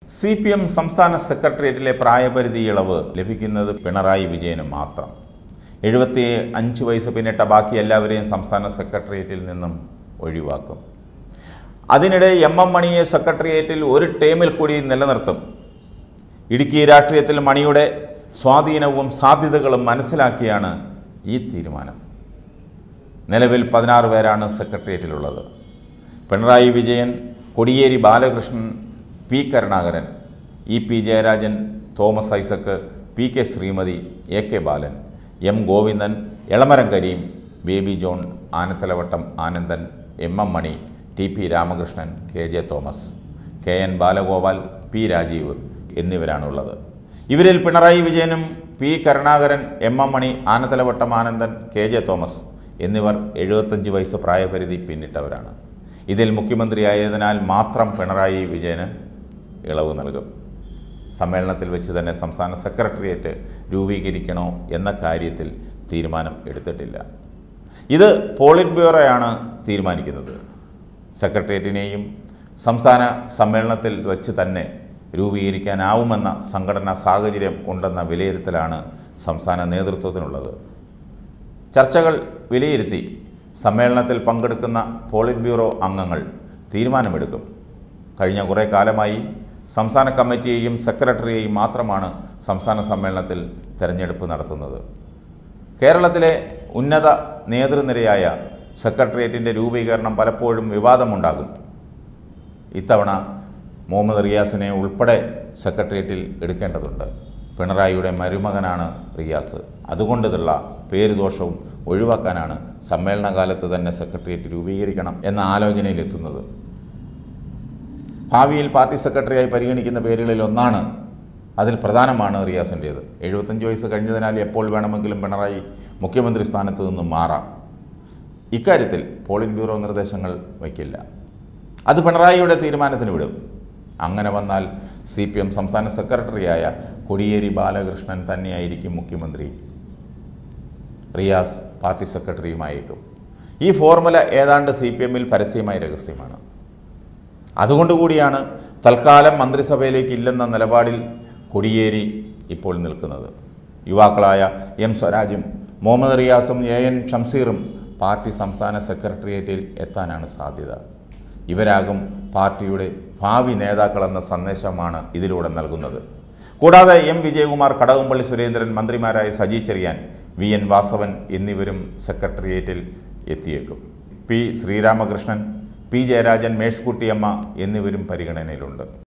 CPM സംസ്ഥാന സെക്രട്ടേറിയറ്റിലെ പ്രായപരിധി ഇളവ് ലഭിക്കുന്നത് പിണറായി വിജയന് മാത്രം. 75 വയസ്സ് പിന്നിട്ട ബാക്കി എല്ലാവരെയും സംസ്ഥാന സെക്രട്ടേറിയറ്റിൽ നിന്നും ഒഴിവാക്കും. അതിനിടെ MM മണിയെ സെക്രട്ടേറിയറ്റിൽ ഒരു ടേമിൽ കൂടി നിലനിർത്തും. ഇടുക്കി രാഷ്ട്രീയത്തിൽ മണിയുടെ സ്വാധീനവും സാധ്യതകളും മനസ്സിലാക്കിയാണ് ഈ തീരുമാനം. നിലവിൽ 16 പേരാണ് സെക്രട്ടേറിയറ്റിലുള്ളത്. Pinarayi Vijayan, Kodiyeri Balakrishnan, P. Karunakaran, EP. Jayarajan, Thomas Isaac, PK. Sreemathi, AK. Balan, M. Govindan, Elamaram Kareem, Baby John, Anathalavattom Anandan, MM Mani, TP. Ramakrishnan, KJ. Thomas, KN. Balagopal, P. Rajeev എന്നിവരാണുള്ളത്. ഇവരിൽ പിണറായി വിജയനും P. Karunakaran, MM Mani, Anathalavattom Anandan, KJ. Thomas എന്നിവർ 75 വയസ്സ് പ്രായപരിധി പിന്നിട്ടവരാണ്. ഇതിൽ മുഖ്യമന്ത്രിയായതിനാൽ മാത്രം പിണറായി വിജയന് ഇളവ് നൽകും. സമ്മേളനത്തിൽ വെച്ച് തന്നെ സംസ്ഥാന സെക്രട്ടേറിയറ്റ് രൂപീകരിക്കണോ എന്ന കാര്യത്തിൽ തീരുമാനം എടുത്തിട്ടില്ല. ഇത് പോളിറ്റ് ബ്യൂറോയാണ് തീരുമാനിക്കുന്നത്. സെക്രട്ടേറിയറ്റിനെയും സംസ്ഥാന സമ്മേളനത്തിൽ വെച്ച് തന്നെ രൂപീകരിക്കാനാവുമെന്ന സംഘടനാ സാഹചര്യം ഉണ്ടെന്ന വിലയിരുത്തലാണ് സംസ്ഥാന നേതൃത്വത്തിനുള്ളത്. ചർച്ചകൾ വിലയിരുത്തി സമ്മേളനത്തിൽ പങ്കെടുക്കുന്ന പോളിറ്റ് ബ്യൂറോ അംഗങ്ങൾ തീരുമാനമെടുക്കും. കഴിഞ്ഞ കുറേ കാലമായി സംസ്ഥാന കമ്മിറ്റിയെയും സെക്രട്ടറിയെയും മാത്രമാണ് സംസ്ഥാന സമ്മേളനത്തിൽ തെരഞ്ഞെടുപ്പ് നടത്തുന്നത്. കേരളത്തിലെ ഉന്നത നേതൃനിരയായ സെക്രട്ടേറിയറ്റിൻ്റെ രൂപീകരണം പലപ്പോഴും വിവാദമുണ്ടാകും. ഇത്തവണ മുഹമ്മദ് റിയാസിനെ ഉൾപ്പെടെ സെക്രട്ടേറിയറ്റിൽ എടുക്കേണ്ടതുണ്ട്. പിണറായിയുടെ മരുമകനാണ് റിയാസ്. അതുകൊണ്ടുള്ള പേരുദോഷവും ഒഴിവാക്കാനാണ് സമ്മേളനകാലത്ത് തന്നെ സെക്രട്ടേറിയറ്റ് രൂപീകരിക്കണം എന്ന ആലോചനയിലെത്തുന്നത്. ഭാവിയിൽ പാർട്ടി സെക്രട്ടറിയായി പരിഗണിക്കുന്ന പേരുകളിൽ ഒന്നാണ്. അതിൽ പ്രധാനമാണ് റിയാസിൻ്റേത്. 75 വയസ്സ് കഴിഞ്ഞതിനാൽ എപ്പോൾ വേണമെങ്കിലും പിണറായി മുഖ്യമന്ത്രി സ്ഥാനത്ത് നിന്നും മാറാം. ഇക്കാര്യത്തിൽ പോളിറ്റ് ബ്യൂറോ നിർദ്ദേശങ്ങൾ വയ്ക്കില്ല. അത് പിണറായിയുടെ തീരുമാനത്തിന് വിടും. അങ്ങനെ വന്നാൽ CPM സംസ്ഥാന സെക്രട്ടറിയായ കോടിയേരി ബാലകൃഷ്ണൻ തന്നെയായിരിക്കും മുഖ്യമന്ത്രി. റിയാസ് പാർട്ടി സെക്രട്ടറിയുമായേക്കും. ഈ ഫോർമുല ഏതാണ്ട് CPMൽ പരസ്യമായ രഹസ്യമാണ്. അതുകൊണ്ടുകൂടിയാണ് തൽക്കാലം മന്ത്രിസഭയിലേക്ക് ഇല്ലെന്ന നിലപാടിൽ കോടിയേരി ഇപ്പോൾ നിൽക്കുന്നത്. യുവാക്കളായ M. സ്വരാജും മുഹമ്മദ് റിയാസും AN. ഷംസീറും പാർട്ടി സംസ്ഥാന സെക്രട്ടേറിയറ്റിൽ എത്താനാണ് സാധ്യത. ഇവരാകും പാർട്ടിയുടെ ഭാവി നേതാക്കളെന്ന സന്ദേശമാണ് ഇതിലൂടെ നൽകുന്നത്. കൂടാതെ M. വിജയകുമാർ, കടകംപള്ളി സുരേന്ദ്രൻ, മന്ത്രിമാരായ സജി ചെറിയാൻ, VN. വാസവൻ എന്നിവരും സെക്രട്ടേറിയറ്റിൽ എത്തിയേക്കും. P. ശ്രീരാമകൃഷ്ണൻ, P. ജയരാജൻ, മേഴ്സിക്കുട്ടിയമ്മ എന്നിവരും പരിഗണനയിലുണ്ട്.